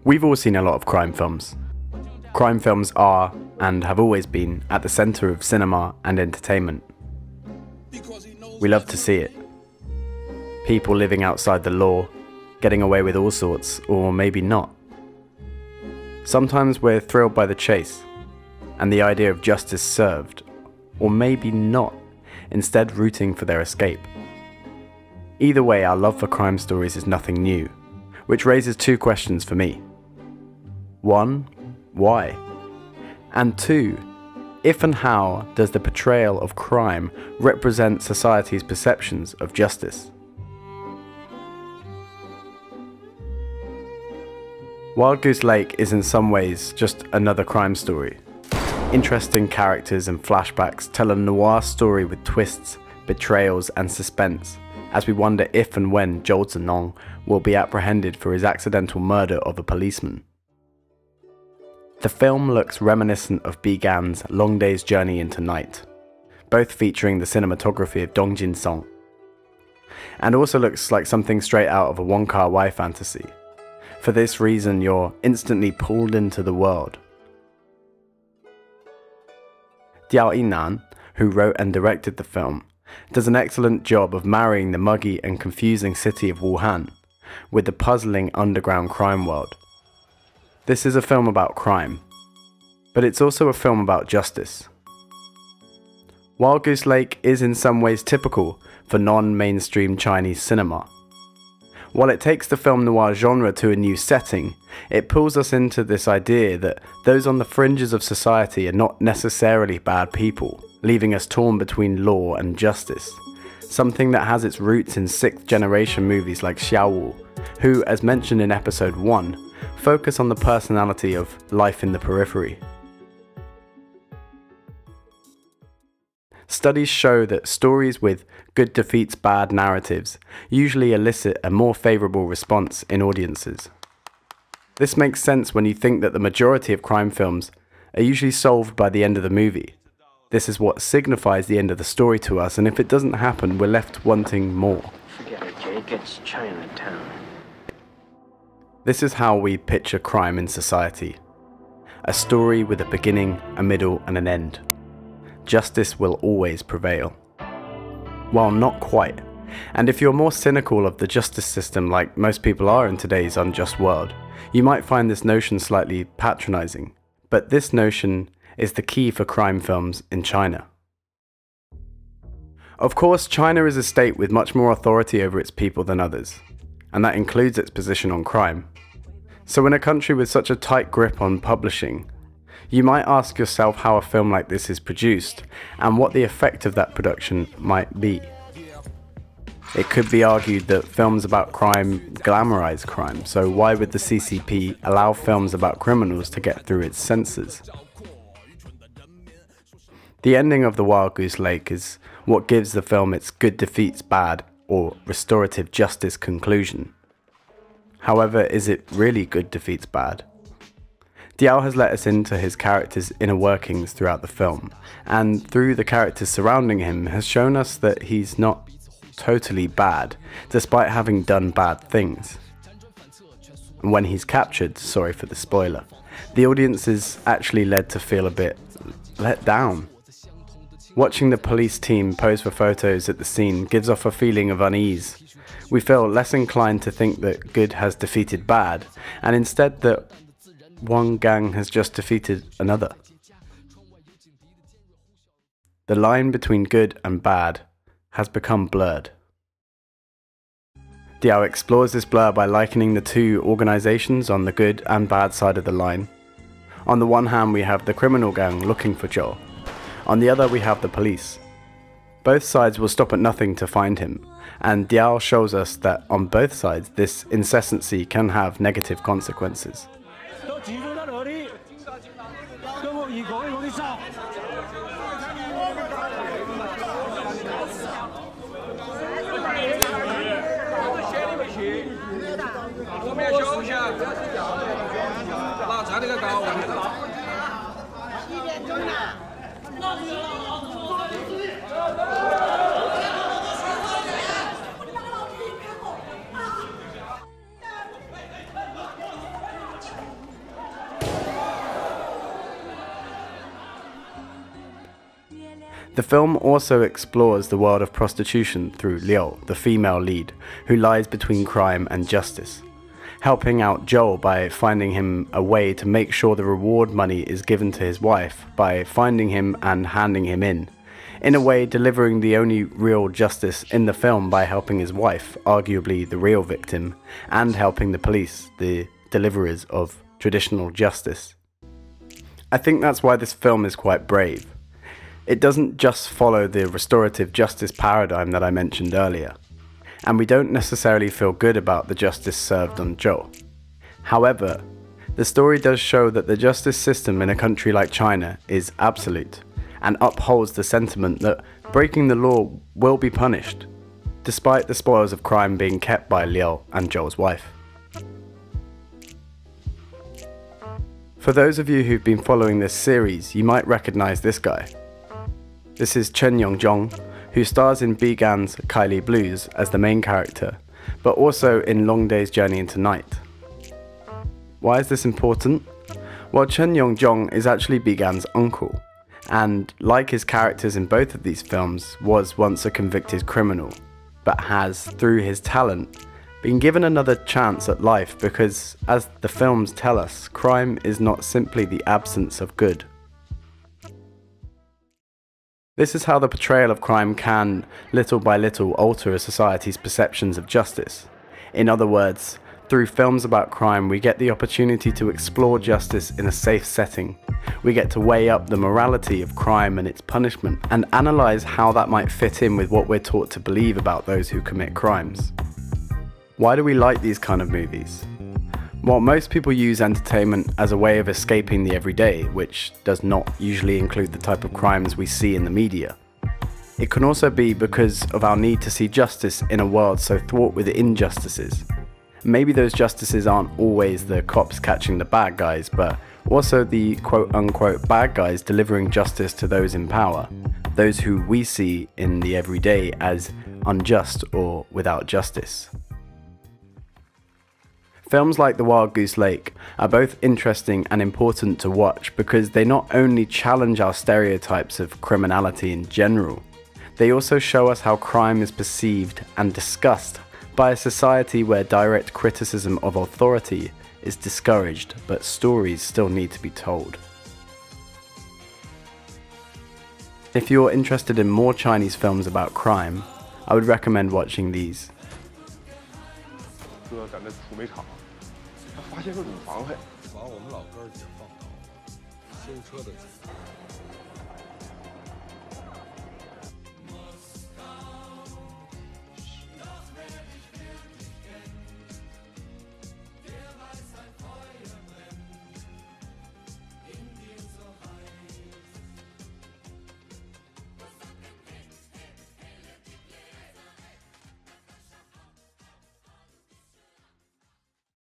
We've all seen a lot of crime films. Crime films are, and have always been, at the centre of cinema and entertainment. We love to see it. People living outside the law, getting away with all sorts, or maybe not. Sometimes we're thrilled by the chase, and the idea of justice served, or maybe not, instead rooting for their escape. Either way, our love for crime stories is nothing new, which raises two questions for me. One, why? And two, if and how does the portrayal of crime represent society's perceptions of justice? Wild Goose Lake is in some ways just another crime story. Interesting characters and flashbacks tell a noir story with twists, betrayals and suspense, as we wonder if and when Zhou Zenong will be apprehended for his accidental murder of a policeman. The film looks reminiscent of Bi Gan's Long Day's Journey into Night, both featuring the cinematography of Dong Jin-song, and also looks like something straight out of a Wong Kar-wai fantasy. For this reason, you're instantly pulled into the world. Diao Yinan, who wrote and directed the film, does an excellent job of marrying the muggy and confusing city of Wuhan with the puzzling underground crime world. This is a film about crime, but it's also a film about justice. Wild Goose Lake is in some ways typical for non-mainstream Chinese cinema. While it takes the film noir genre to a new setting, it pulls us into this idea that those on the fringes of society are not necessarily bad people, leaving us torn between law and justice. Something that has its roots in 6th generation movies like Xiaowu, who, as mentioned in episode 1, focus on the personality of life in the periphery. Studies show that stories with good defeats bad narratives usually elicit a more favourable response in audiences. This makes sense when you think that the majority of crime films are usually solved by the end of the movie. This is what signifies the end of the story to us, and if it doesn't happen, we're left wanting more. Forget it, Jake. It's Chinatown. This is how we picture crime in society. A story with a beginning, a middle, and an end. Justice will always prevail. Well, not quite. And if you're more cynical of the justice system like most people are in today's unjust world, you might find this notion slightly patronizing. But this notion is the key for crime films in China. Of course, China is a state with much more authority over its people than others, and that includes its position on crime. So in a country with such a tight grip on publishing, you might ask yourself how a film like this is produced, and what the effect of that production might be. It could be argued that films about crime glamorize crime, so why would the CCP allow films about criminals to get through its censors? The ending of The Wild Goose Lake is what gives the film its good defeats bad or restorative justice conclusion. However, is it really good defeats bad? Diao has let us into his character's inner workings throughout the film, and through the characters surrounding him has shown us that he's not totally bad, despite having done bad things. And when he's captured, sorry for the spoiler, the audience is actually led to feel a bit let down. Watching the police team pose for photos at the scene gives off a feeling of unease. We feel less inclined to think that good has defeated bad, and instead that one gang has just defeated another. The line between good and bad has become blurred. Diao explores this blur by likening the two organizations on the good and bad side of the line. On the one hand, we have the criminal gang looking for Zhou. On the other, we have the police. Both sides will stop at nothing to find him, and Diao shows us that on both sides, this incessancy can have negative consequences. The film also explores the world of prostitution through Liu, the female lead, who lies between crime and justice, helping out Joel by finding him a way to make sure the reward money is given to his wife by finding him and handing him in a way delivering the only real justice in the film by helping his wife, arguably the real victim, and helping the police, the deliverers of traditional justice. I think that's why this film is quite brave. It doesn't just follow the restorative justice paradigm that I mentioned earlier, and we don't necessarily feel good about the justice served on Joel. However, the story does show that the justice system in a country like China is absolute, and upholds the sentiment that breaking the law will be punished, despite the spoils of crime being kept by Liu and Joel's wife. For those of you who've been following this series, you might recognise this guy. This is Chen Yongzhong, who stars in Bigan's Kylie Blues as the main character, but also in Long Day's Journey into Night. Why is this important? Well, Chen Yongzhong is actually Bigan's uncle, and like his characters in both of these films, was once a convicted criminal, but has, through his talent, been given another chance at life because, as the films tell us, crime is not simply the absence of good. This is how the portrayal of crime can, little by little, alter a society's perceptions of justice. In other words, through films about crime, we get the opportunity to explore justice in a safe setting. We get to weigh up the morality of crime and its punishment, and analyse how that might fit in with what we're taught to believe about those who commit crimes. Why do we like these kind of movies? Well, most people use entertainment as a way of escaping the everyday, which does not usually include the type of crimes we see in the media. It can also be because of our need to see justice in a world so fraught with injustices. Maybe those justices aren't always the cops catching the bad guys, but also the quote-unquote bad guys delivering justice to those in power, those who we see in the everyday as unjust or without justice. Films like The Wild Goose Lake are both interesting and important to watch because they not only challenge our stereotypes of criminality in general, they also show us how crime is perceived and discussed by a society where direct criticism of authority is discouraged, but stories still need to be told. If you're interested in more Chinese films about crime, I would recommend watching these. 哥在那土煤厂，他发现个乳房，还把我们老哥儿解放倒了，修车的。